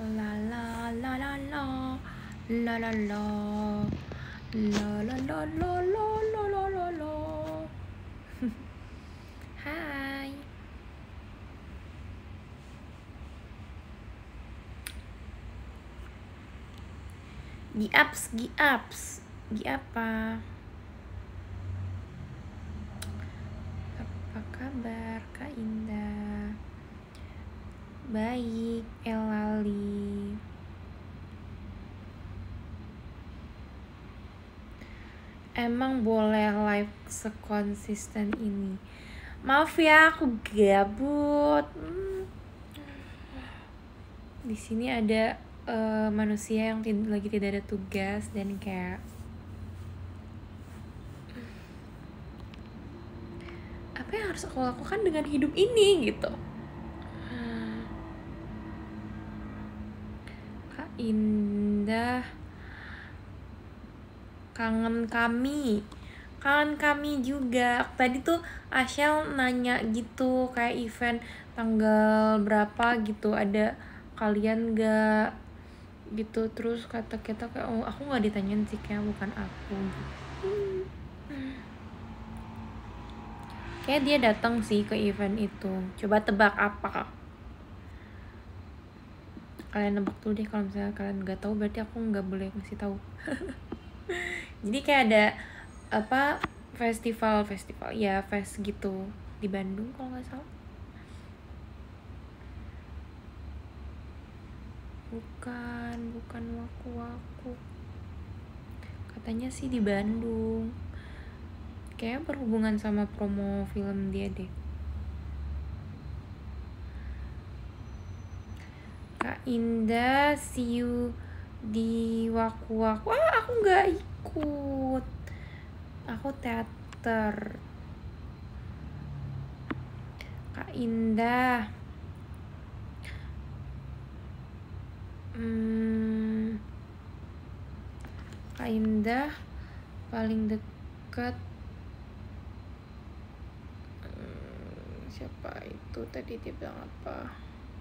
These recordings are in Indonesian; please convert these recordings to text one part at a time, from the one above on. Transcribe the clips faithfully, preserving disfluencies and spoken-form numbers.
La la la la la la la la la la la la la la la la la. Hai. Gi-ups, gi-ups. Gi apa? Apa kabar Kak Indah? Baik, Elali. Emang boleh live sekonsisten ini? Maaf ya, aku gabut. Hmm. Di sini ada uh, manusia yang tid- lagi tidak ada tugas dan kayak apa yang harus aku lakukan dengan hidup ini gitu. Kak Indah, kangen kami. Kangen kami juga. Tadi tuh Ashel nanya gitu kayak event tanggal berapa gitu, ada kalian gak gitu. Terus kata kita kayak oh aku nggak ditanyain sih, kayak bukan aku gitu. Kayak dia datang sih ke event itu. Coba tebak apa? Kalian nebak dulu deh, kalau misalnya kalian nggak tahu berarti aku nggak boleh ngasih tahu. Jadi kayak ada apa festival festival ya fest gitu di Bandung kalau nggak salah. Bukan, bukan waku-waku. Katanya sih di Bandung. Kayaknya berhubungan sama promo film dia deh. Kak Indah, see you di waku-waku. Ah, aku nggak ikut. Aku teater. Kak Indah. Hmm, Kak Indah paling dekat. Hmm, siapa itu tadi, dia bilang apa?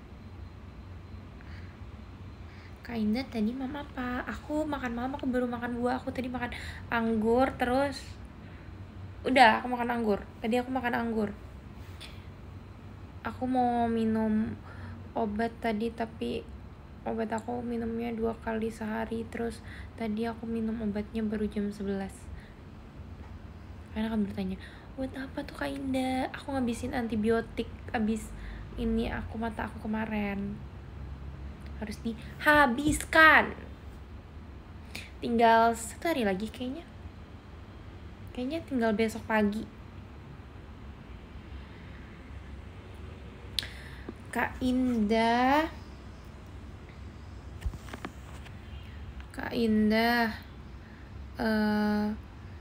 Kak Indah tadi mama apa? Aku makan malam, aku baru makan buah. Aku tadi makan anggur, terus udah aku makan anggur. Tadi aku makan anggur. Aku mau minum obat tadi, tapi obat aku minumnya dua kali sehari. Terus tadi aku minum obatnya baru jam sebelas. Karena kan bertanya, buat apa tuh Kak Indah? Aku ngabisin antibiotik abis ini aku mata aku kemarin. Harus dihabiskan. Tinggal satu hari lagi kayaknya. Kayaknya tinggal besok pagi. Kak Indah. Kak Indah. Uh,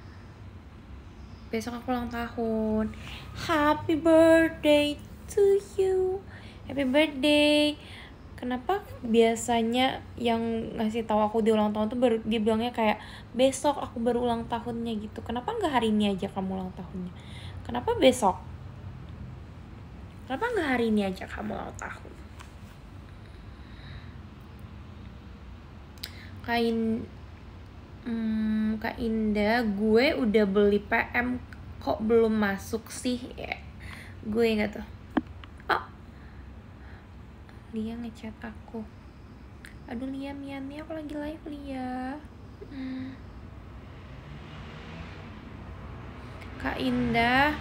besok aku ulang tahun. Happy birthday to you. Happy birthday. Kenapa biasanya yang ngasih tahu aku di ulang tahun tuh baru dia bilangnya kayak besok aku baru ulang tahunnya gitu. Kenapa nggak hari ini aja kamu ulang tahunnya? Kenapa besok? Kenapa nggak hari ini aja kamu ulang tahun? Kain hmm, Kak Indah, gue udah beli P M kok belum masuk sih ya? Gue nggak tuh. Oh, Lia ngechat aku. Aduh Lia, Mia, Mia aku lagi live Lia. Hmm. Kak Indah,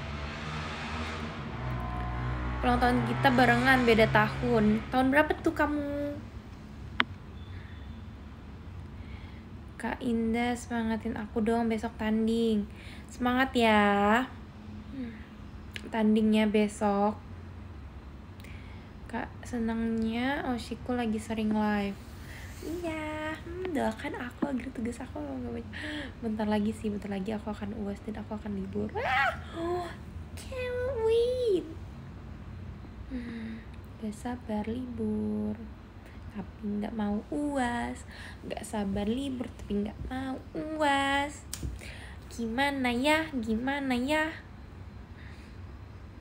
ulang tahun kita barengan, beda tahun. Tahun berapa tuh kamu? Kak Indah, semangatin aku dong besok tanding. Semangat ya. Tandingnya besok. Kak, senangnya Oshiku lagi sering live. Iya, hmm, doakan aku agar tugas aku gak banyak. Bentar lagi sih, bentar lagi aku akan U A S dan aku akan libur. Ah, oh, can't wait. Hmm, gak sabar libur, tapi gak mau U A S. Gak sabar libur, tapi gak mau U A S. Gimana ya, gimana ya?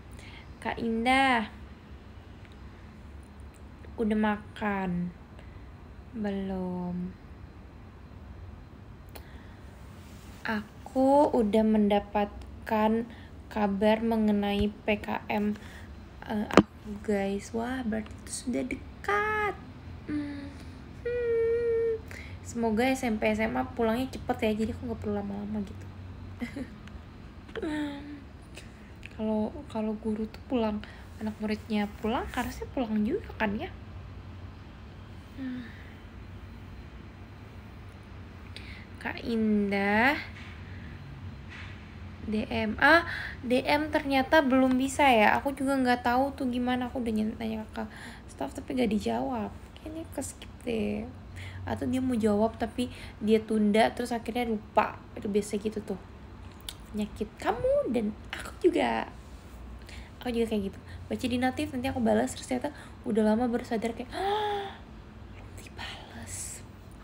Kak Indah, udah makan? Belum. Aku udah mendapatkan kabar mengenai P K M uh, aku guys. Wah, berarti itu sudah dekat. Hmm. Hmm. Semoga S M P S M A pulangnya cepet ya, jadi aku nggak perlu lama-lama gitu. Kalau kalau guru tuh pulang, anak muridnya pulang, harusnya pulang juga kan ya. Hmm. Kak Indah D M ah D M ternyata belum bisa ya. Aku juga nggak tahu tuh gimana. Aku udah nanya ke staff tapi gak dijawab. Kayaknya ke skip deh. Atau dia mau jawab tapi dia tunda terus akhirnya lupa. Itu biasa gitu tuh. Penyakit kamu dan aku juga. Aku juga kayak gitu. Baca di notif nanti aku balas terus ternyata udah lama baru sadar kayak belum dibales.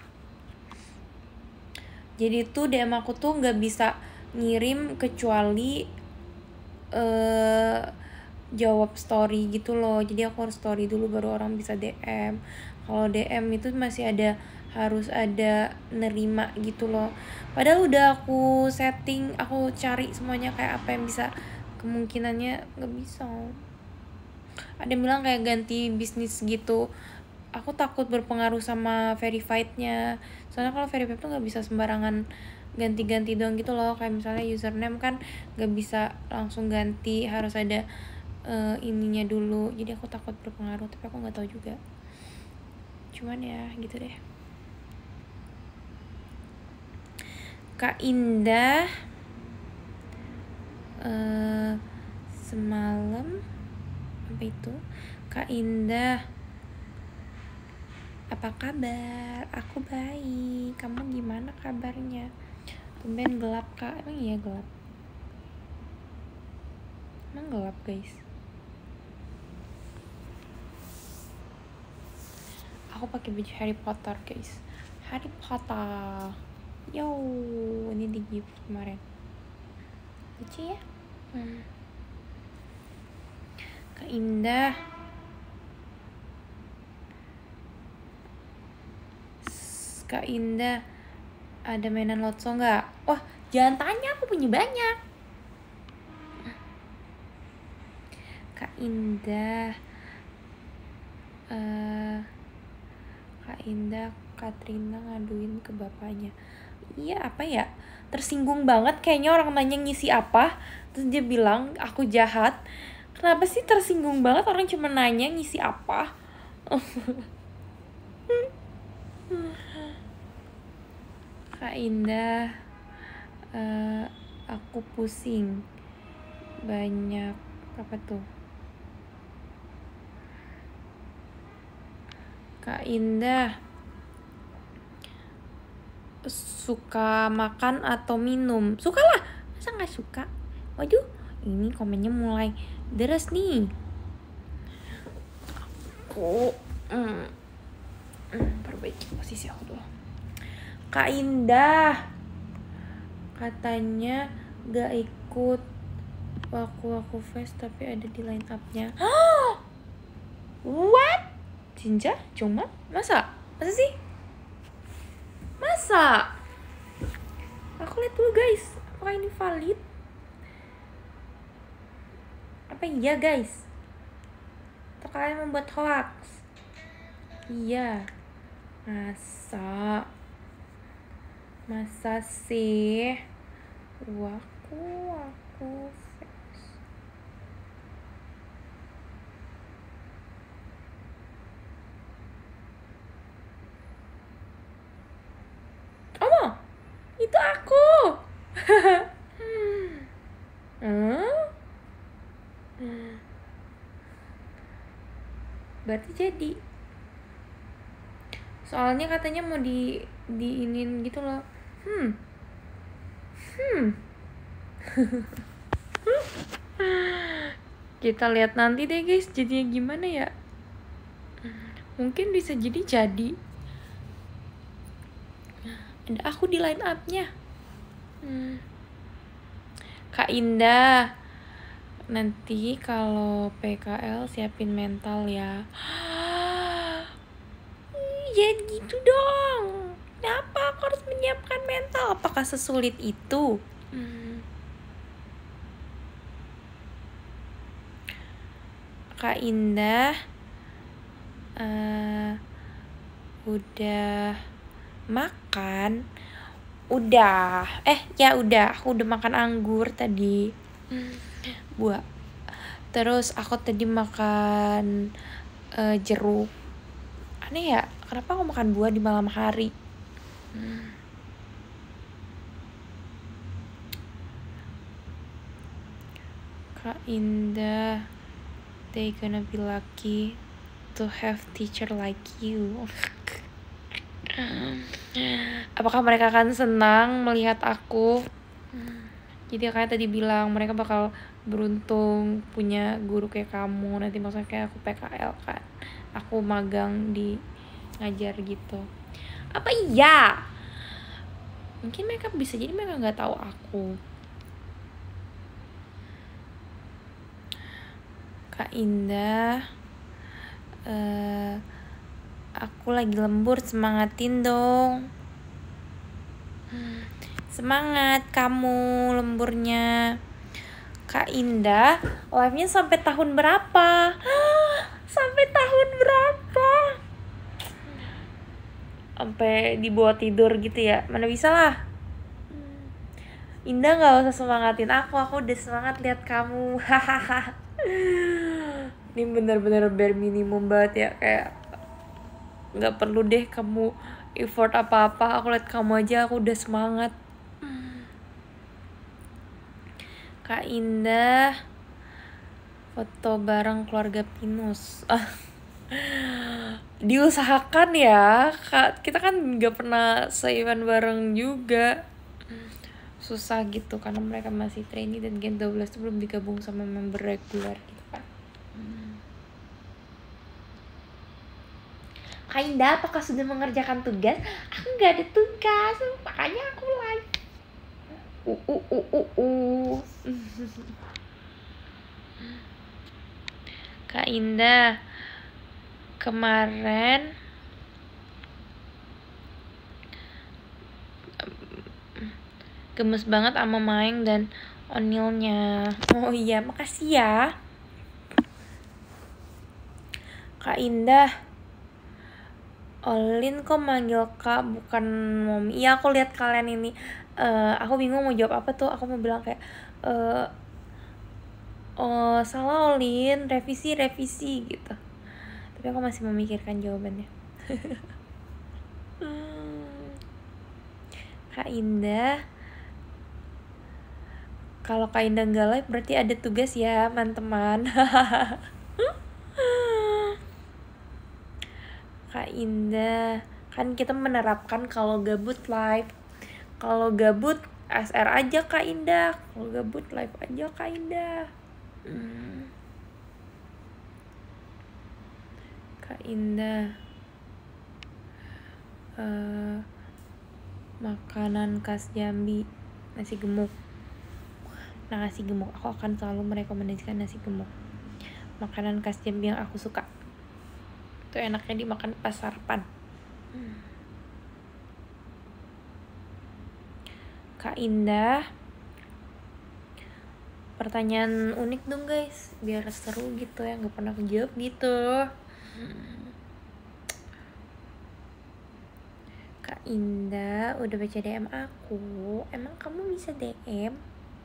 Jadi tuh D M aku tuh nggak bisa ngirim kecuali uh, jawab story gitu loh. Jadi aku harus story dulu baru orang bisa D M. Kalau D M itu masih ada harus ada nerima gitu loh. Padahal udah aku setting, aku cari semuanya kayak apa yang bisa, kemungkinannya nggak bisa. Ada yang bilang kayak ganti bisnis gitu. Aku takut berpengaruh sama verified-nya. Soalnya kalau verified tuh nggak bisa sembarangan ganti-ganti doang gitu loh. Kayak misalnya username kan nggak bisa langsung ganti, harus ada uh, ininya dulu. Jadi aku takut berpengaruh, tapi aku nggak tahu juga. Cuman ya gitu deh. Kak Indah uh, semalam apa itu? Kak Indah, apa kabar? Aku baik. Kamu gimana kabarnya? Tumben gelap kak. Emang iya gelap? Emang gelap guys? Aku pakai baju Harry Potter guys. Harry Potter. Yo, ini di gift kemarin. Lucu ya? Hmm. Kak Indah. Kak Indah, ada mainan Lotso nggak? Wah, jangan tanya, aku punya banyak. Kak Indah, uh, Kak Indah, Katrina ngaduin ke bapaknya. Iya apa ya? Tersinggung banget kayaknya orang nanya ngisi apa, terus dia bilang aku jahat. Kenapa sih tersinggung banget orang cuma nanya ngisi apa? Kak Indah, uh, aku pusing banyak apa tuh? Kak Indah suka makan atau minum? Suka lah, masa nggak suka? Waduh, ini komennya mulai deras nih. Aku mm, mm, perbaiki posisi aku dulu. Kak Indah katanya gak ikut Waku Waku Fest tapi ada di line up-nya. What? Jinja? Cuma? Masa? Masa sih? Masa? Aku lihat dulu guys, apakah ini valid? Apa iya guys? Atau kalian membuat hoax? Iya. Masa? Masa sih? Waku Waku Fest. Oh, itu aku. hmm? Berarti jadi. Soalnya katanya mau di diinin gitu loh. Hmm. Hmm. Kita lihat nanti deh guys, jadinya gimana ya? Mungkin bisa jadi jadi. Ada aku di line up-nya. Hmm. Kak Indah, nanti kalau P K L siapin mental ya. jangan gitu dong. Kenapa aku harus menyiapkan mental? Apakah sesulit itu? Hmm. Kak Indah uh, udah makan? Udah. Eh, ya udah. Aku udah makan anggur tadi. Hmm. Buah. Terus aku tadi makan uh, jeruk. Aneh ya, kenapa aku makan buah di malam hari? Hmm. Kak Indah, they gonna be lucky to have teacher like you. Apakah mereka akan senang melihat aku? Jadi kayak tadi bilang mereka bakal beruntung punya guru kayak kamu. Nanti maksudnya kayak aku P K L kan, aku magang di ngajar gitu. Apa iya? Mungkin mereka bisa jadi mereka nggak tahu aku. Kak Indah, uh, aku lagi lembur, semangatin dong. Semangat kamu lemburnya. Kak Indah, live-nya sampai tahun berapa? Sampai tahun berapa? Sampai dibawa tidur gitu ya? Mana bisa lah. Indah gak usah semangatin aku, aku udah semangat lihat kamu. Hahaha. Ini bener-bener bare minimum banget ya, kayak gak perlu deh kamu effort apa-apa, aku lihat kamu aja aku udah semangat. Kak Indah, foto bareng keluarga Pinus. Diusahakan ya, Kak. Kita kan gak pernah se-event bareng juga. Susah gitu karena mereka masih trainee dan Gen dua belas itu belum digabung sama member reguler gitu kan. Kak Indah, apakah sudah mengerjakan tugas? Aku gak ada tugas, makanya aku live. Uh uh uh uh uh. Kak Indah, kemarin gemes banget sama Maeng dan Onilnya. Oh iya, makasih ya. Kak Indah, Olin kok manggil Kak bukan Momi? Iya, aku lihat kalian ini. Uh, aku bingung mau jawab apa tuh. Aku mau bilang kayak, uh, oh salah Olin, revisi revisi gitu. Tapi aku masih memikirkan jawabannya. Kak Indah, kalau Kak Indah nggak live berarti ada tugas ya teman-teman. Kak Indah, kan kita menerapkan kalau gabut live, kalau gabut S R aja Kak Indah, kalau gabut live aja Kak Indah. hmm. Kak Indah, uh, makanan khas Jambi, nasi gemuk. Nah, nasi gemuk, aku akan selalu merekomendasikan nasi gemuk, makanan khas Jambi yang aku suka. Itu enaknya dimakan pas sarapan. hmm. Kak Indah, pertanyaan unik dong guys, biar seru gitu ya, nggak pernah kejawab gitu. hmm. Kak Indah, udah baca D M aku? Emang kamu bisa D M?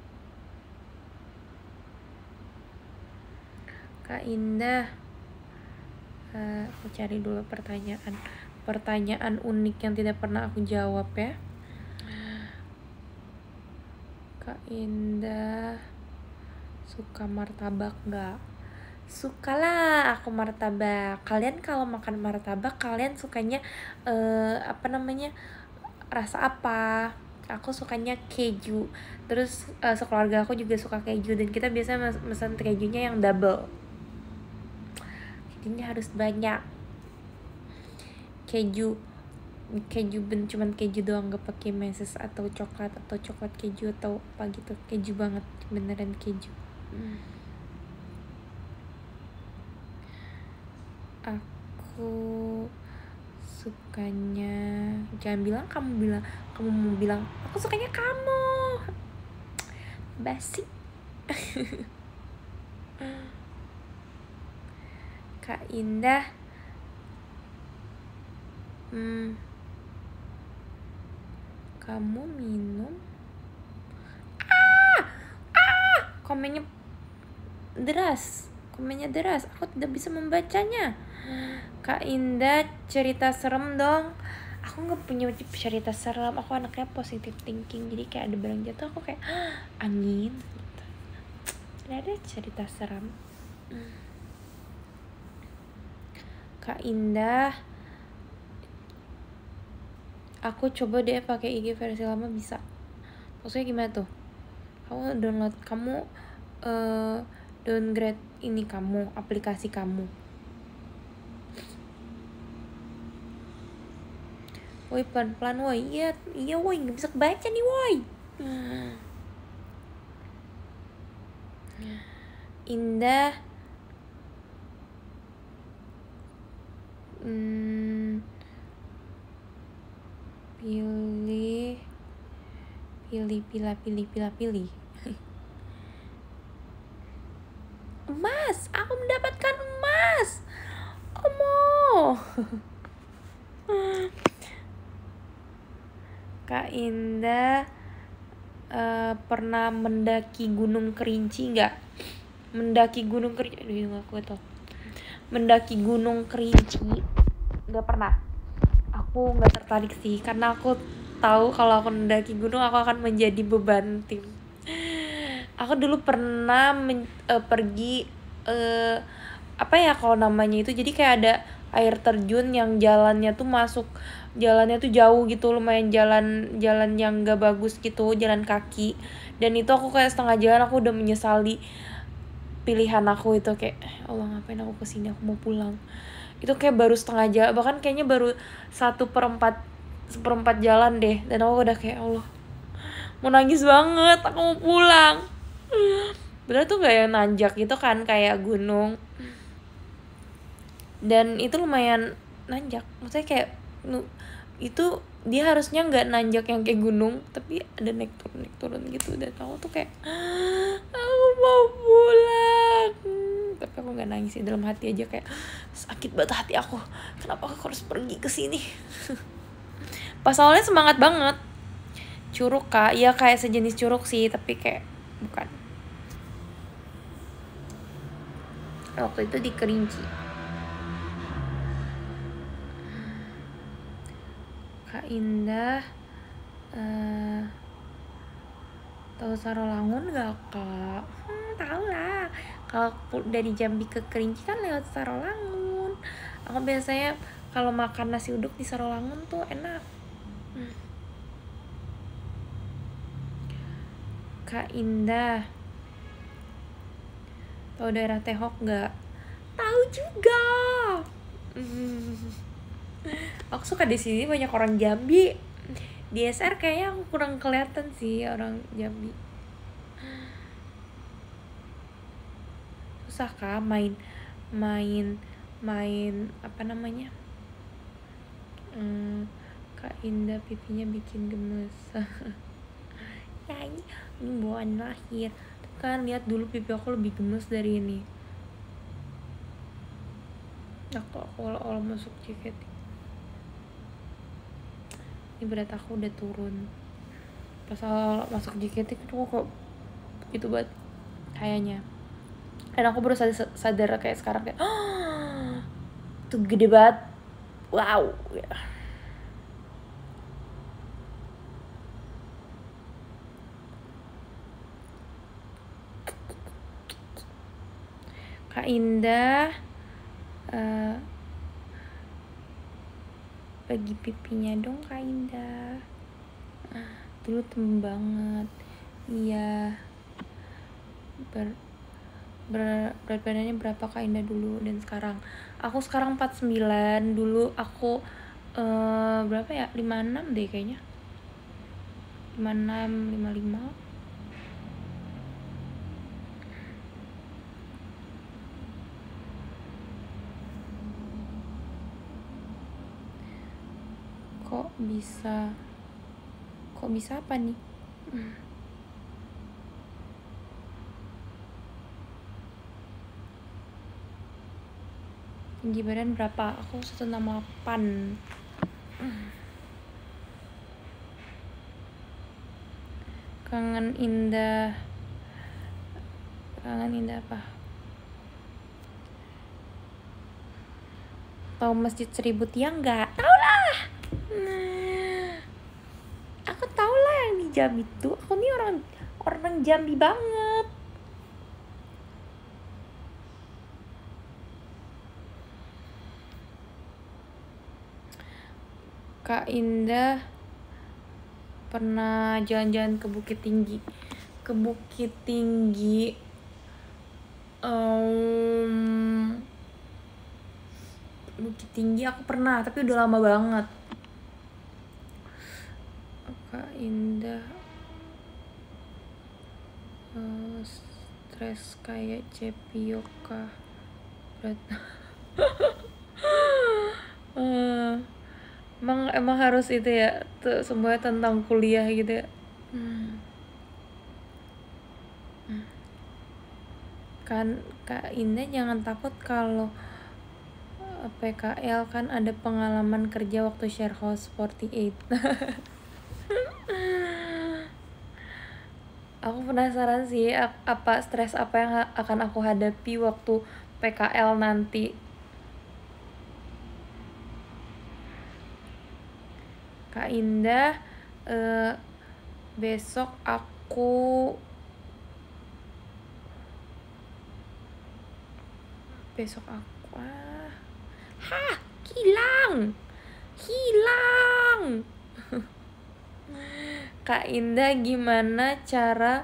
Kak Indah, uh, aku cari dulu pertanyaan pertanyaan unik yang tidak pernah aku jawab ya. Kak Indah, suka martabak nggak? Suka lah aku martabak. Kalian kalau makan martabak kalian sukanya uh, apa namanya, rasa apa? Aku sukanya keju. Terus uh, sekeluarga aku juga suka keju dan kita biasanya pesan kejunya yang double. Jadinya harus banyak keju. Keju ben cuman keju doang, gak pakai meses atau coklat atau coklat keju atau apa gitu. Keju banget, beneran keju. hmm. Aku sukanya, jangan bilang kamu bilang kamu mau bilang aku sukanya kamu, basi. Kak Indah, hmm, kamu minum, ah ah komennya deras, komennya deras, aku tidak bisa membacanya. Kak Indah, cerita serem dong. Aku nggak punya cerita serem, aku anaknya positive thinking, jadi kayak ada barang jatuh aku kayak angin gitu. Tidak ada cerita serem. Kak Indah, aku coba deh pakai I G versi lama bisa. Maksudnya gimana tuh? Kamu download, kamu uh, downgrade ini kamu, aplikasi kamu. Woi pelan-pelan woi, iya iya woi, nggak bisa kebaca nih woi. Indah, hmm, pilih, pilih, pilih, pilih, pilih, pilih. Emas, aku mendapatkan emas. Omo. Kak Indah, uh, pernah mendaki Gunung Kerinci nggak? Mendaki Gunung Kerinci, aduh nggak kuat tuh. Mendaki Gunung Kerinci, nggak pernah. Aku nggak tertarik sih, karena aku tahu kalau aku mendaki gunung aku akan menjadi beban tim. Aku dulu pernah men, uh, pergi uh, apa ya kalau namanya itu, jadi kayak ada air terjun yang jalannya tuh masuk, jalannya tuh jauh gitu, lumayan jalan jalan yang gak bagus gitu, jalan kaki. Dan itu aku kayak setengah jalan aku udah menyesali pilihan aku itu, kayak Allah ngapain aku kesini, aku mau pulang. Itu kayak baru setengah jalan, bahkan kayaknya baru satu perempat seperempat jalan deh, dan aku udah kayak Allah mau nangis banget, aku mau pulang. Bener tuh gak yang nanjak gitu kan kayak gunung, dan itu lumayan nanjak, maksudnya kayak itu dia harusnya nggak nanjak yang kayak gunung, tapi ada naik turun naik turun gitu, dan aku tuh kayak aku mau pulang. Tapi aku nggak nangis sih, dalam hati aja kayak sakit banget hati aku, kenapa aku harus pergi ke sini. Pas awalnya semangat banget, curug kak, ya kayak sejenis curug sih, tapi kayak bukan. Waktu itu di Kerinci. Kak Indah, uh, tahu Sarolangun gak kak? Hmm, tahu lah. Kalau dari Jambi ke Kerinci kan lewat Sarolangun. Aku biasanya kalau makan nasi uduk di Sarolangun tuh enak. Hmm. Kak Indah, tahu daerah Tehok gak? Tahu juga. Hmm. Aku suka di sini banyak orang Jambi. Di S R kayaknya aku kurang kelihatan sih orang Jambi. Susah kah main main main apa namanya? Hmm, Kak Indah pipinya bikin gemes. Ya ini ini bawaan lahir. Tuh kan lihat dulu pipi aku lebih gemes dari ini. Aku kalau masuk J K T. Ini berat aku udah turun. Pas awal masuk J K T aku kok gitu banget kayaknya. Dan aku baru sadar, sadar kayak sekarang kayak oh, tuh gede banget. Wow. Kak Indah, uh, bagi pipinya dong Kak Indah. Dulu temen banget. Iya. Ber, ber berat badannya berapa Kak Indah dulu dan sekarang? Aku sekarang empat puluh sembilan, dulu aku uh, berapa ya? lima puluh enam deh kayaknya. lima puluh enam, lima puluh lima. Kok bisa Kok bisa apa nih? Tinggi badan berapa? Aku seratus enam puluh delapan. Kangen indah. Kangen indah apa? Tahu Masjid Seribu Tiang nggak? Tahu lah. Aku tahu lah yang di Jambi itu. Aku nih orang orang Jambi banget. Kak Indah pernah jalan-jalan ke Bukit Tinggi. Ke Bukit Tinggi. Um, Bukit Tinggi aku pernah, tapi udah lama banget. Kak Indah uh, stres kayak Cepioka berat. uh, emang emang harus itu ya, tuh semuanya tentang kuliah gitu ya. Hmm. Hmm. Kan Kak Indah jangan takut kalau P K L, kan ada pengalaman kerja waktu share house empat delapan. Aku penasaran sih apa stres apa yang akan aku hadapi waktu P K L nanti. Kak Indah, eh, besok aku besok aku ah, hah, hilang, hilang. Kak Indah gimana cara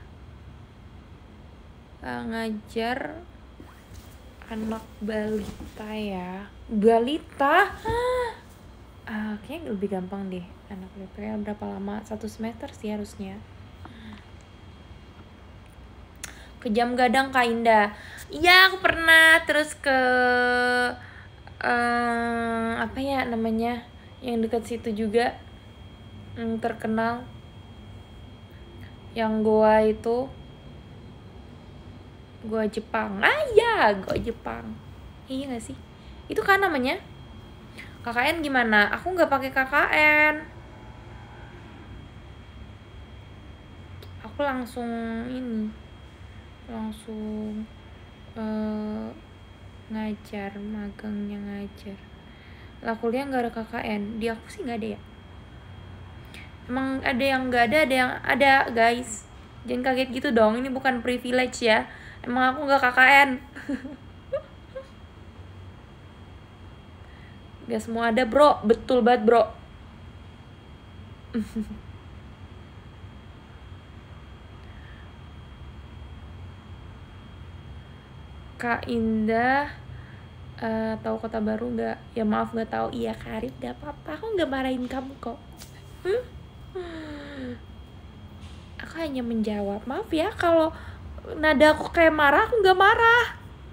uh, ngajar anak balita ya? Balita? Uh, kayaknya lebih gampang deh anak balita. Berapa lama? Satu semester sih harusnya. Ke Jam Gadang Kak Indah. Iya aku pernah. Terus ke uh, apa ya namanya? Yang dekat situ juga. Hmm, terkenal yang goa itu, goa Jepang. Ah ya, goa Jepang. Iya gak sih? Itu kan namanya. K K N gimana? Aku nggak pakai K K N. Aku langsung ini, langsung uh, ngajar, magangnya ngajar. Lah kuliah nggak ada K K N. Di aku sih nggak ada ya. Emang ada yang nggak ada, ada yang ada guys. Jangan kaget gitu dong, ini bukan privilege ya. Emang aku nggak K K N. Gak semua ada bro, betul banget bro. Kak Indah uh, tahu Kota Baru nggak? Ya maaf nggak tahu. Iya Karib, gak apa-apa. Aku nggak marahin kamu kok. Hmm? Aku hanya menjawab. Maaf ya kalau nada aku kayak marah, aku nggak marah.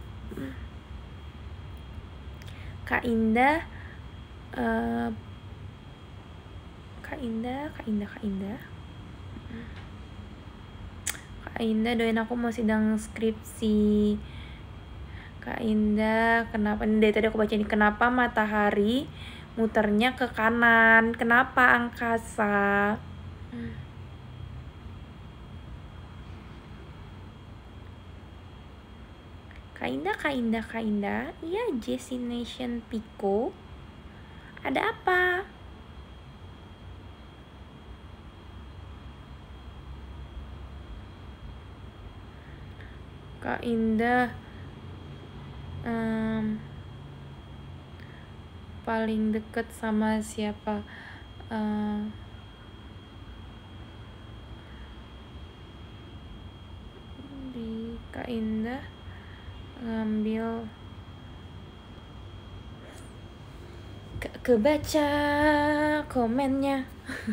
Kak Indah, uh, Kak Indah, Kak Indah, Kak Indah, Kak Indah doain aku mau sidang skripsi. Kak Indah, kenapa nih dari tadi aku baca ini, kenapa matahari muternya ke kanan, kenapa angkasa? Kak Indah, Kak Indah, Kak Indah, iya Destination Pico, ada apa? Kak Indah, um, paling deket sama siapa? Uh, di Kak Indah ngambil ke kebaca komennya.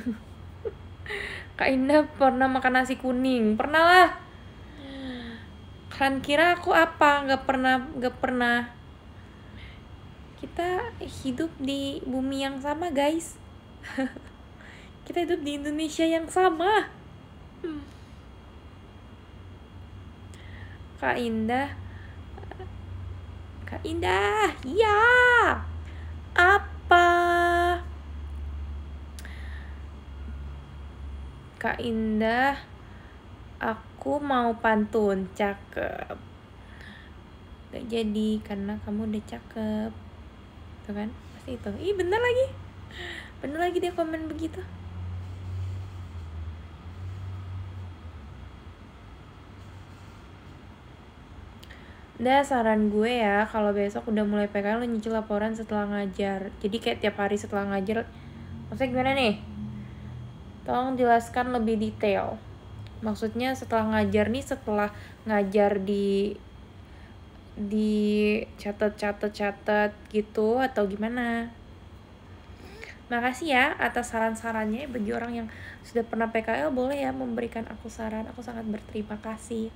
Kak Indah pernah makan nasi kuning? Pernah lah. Kalian kira aku apa? Gak pernah, gak pernah. Kita hidup di bumi yang sama guys. Kita hidup di Indonesia yang sama. Kak Indah, Kak Indah, ya. Apa? Kak Indah, aku mau pantun. Cakep. Gak jadi karena kamu udah cakep. Tuh kan? Pasti itu. Ih, bener lagi. Bener lagi dia komen begitu. Udah, saran gue ya, kalau besok udah mulai P K L lo nyicil laporan setelah ngajar. Jadi kayak tiap hari setelah ngajar. Maksudnya gimana nih? Tolong jelaskan lebih detail. Maksudnya setelah ngajar nih, setelah ngajar di di catat-catat-catat gitu atau gimana? Makasih ya atas saran-sarannya. Bagi orang yang sudah pernah P K L, boleh ya memberikan aku saran. Aku sangat berterima kasih.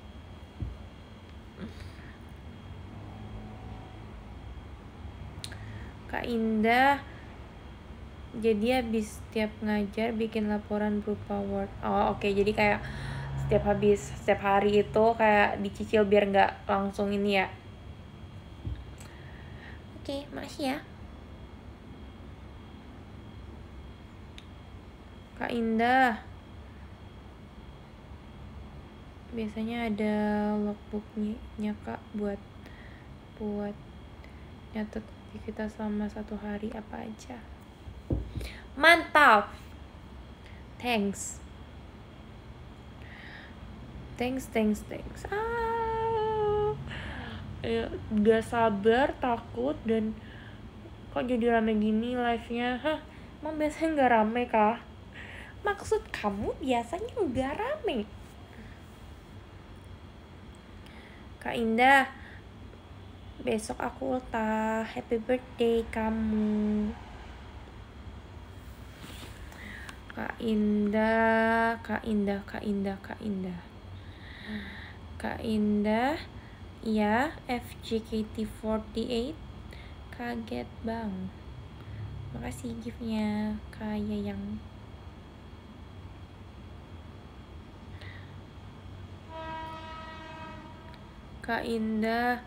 Kak Indah, jadi habis setiap ngajar bikin laporan berupa Word. Oh oke, okay. Jadi kayak setiap habis setiap hari itu kayak dicicil biar nggak langsung ini ya. Oke, okay, makasih ya Kak Indah. Biasanya ada logbooknya Kak buat buat nyatet aktivitas selama satu hari apa aja. Mantap. Thanks. Thanks, thanks, thanks. Ah, ya, gak sabar, takut, dan kok jadi rame gini live-nya? Hah, emang biasanya gak rame kah? Maksud kamu biasanya gak rame? Kak Indah, besok aku ultah. Happy birthday kamu. Kak Indah, Kak Indah, Kak Indah, Kak Indah. Kak Indah, ya, F J K T empat delapan. Kaget bang. Makasih giftnya, Kak Yayang. Kak Indah,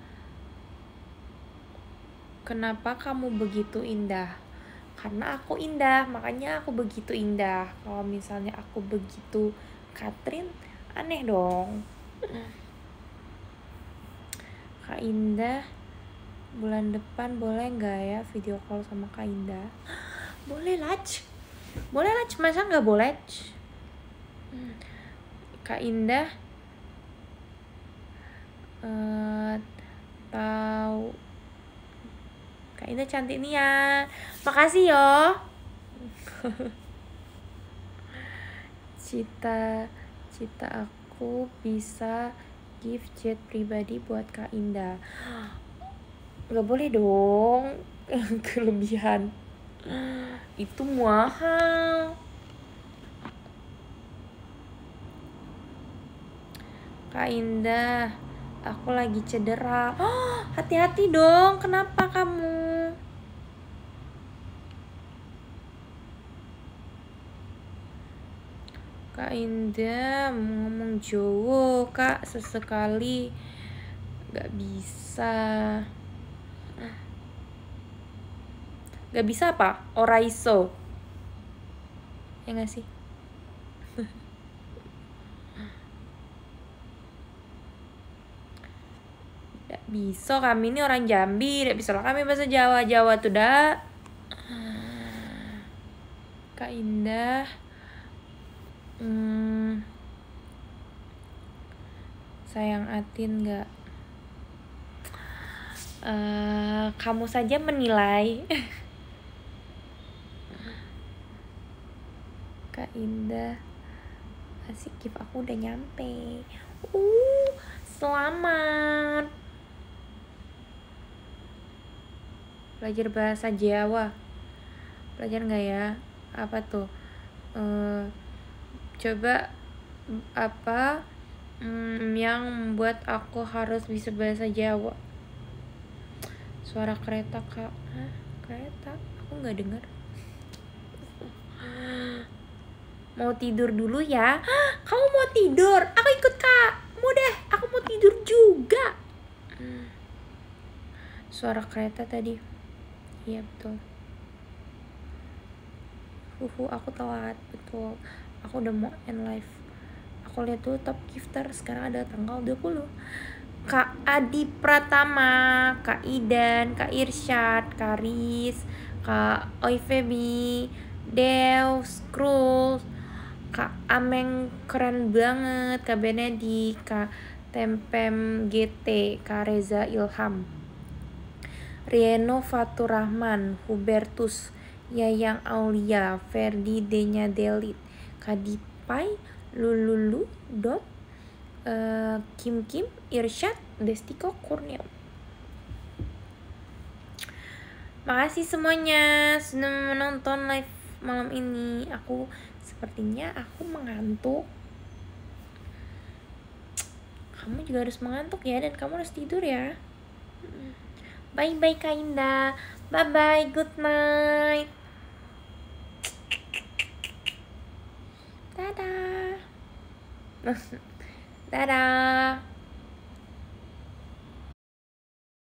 kenapa kamu begitu indah? Karena aku indah, makanya aku begitu indah. Kalau misalnya aku begitu Katrin, aneh dong. Kak Indah, bulan depan boleh nggak ya video call sama Kak Indah? Boleh lah, boleh lah, masa nggak boleh? Kak Indah, uh, tahu Kak Indah cantik nih ya. Makasih yo. Cita cita aku bisa gift jet pribadi buat Kak Indah. Gak boleh dong. Kelebihan itu mahal. Kak Indah, aku lagi cedera. Oh, hati-hati dong. Kenapa kamu? Kak Indah ngomong Jawa, Kak, sesekali gak bisa. Gak bisa apa? Ora iso. Ya gak sih? Gak bisa, kami ini orang Jambi. Gak bisa lah kami bahasa Jawa. Jawa tuh dah. Kak Indah, hmm, sayang Atin gak? Uh, kamu saja menilai. Kak Indah, asik gift aku udah nyampe. Uh, selamat. Belajar bahasa Jawa. Belajar nggak ya? Apa tuh? Uh, coba apa um, yang membuat aku harus bisa bahasa Jawa? Suara kereta, Kak. Hah? Kereta? Aku nggak dengar. Mau tidur dulu ya. Kamu mau tidur? Aku ikut kamu deh. Aku mau tidur juga. Suara kereta tadi. Iya betul. Uhu, aku telat. Betul. Aku udah mau end live. Aku lihat dulu top gifter. Sekarang ada tanggal dua puluh. Kak Adi Pratama, Kak Idan, Kak Irsyad, Kak Riz, Kak Oivebi, Dew, Skrull, Kak Ameng keren banget, Kak Benedi, Kak Tempem G T, Kak Reza Ilham, Rieno Faturrahman, Hubertus, Yayang Aulia, Ferdi Denya Delit, Kak Dipai, Lululu, Dot, uh, Kim Kim, Irsyad, Destiko Kurniawan. Makasih semuanya sudah menonton live malam ini. Aku sepertinya aku mengantuk. Kamu juga harus mengantuk ya, dan kamu harus tidur ya. Bye bye Kak Indah. Bye bye, good night. Dadah. Dadah.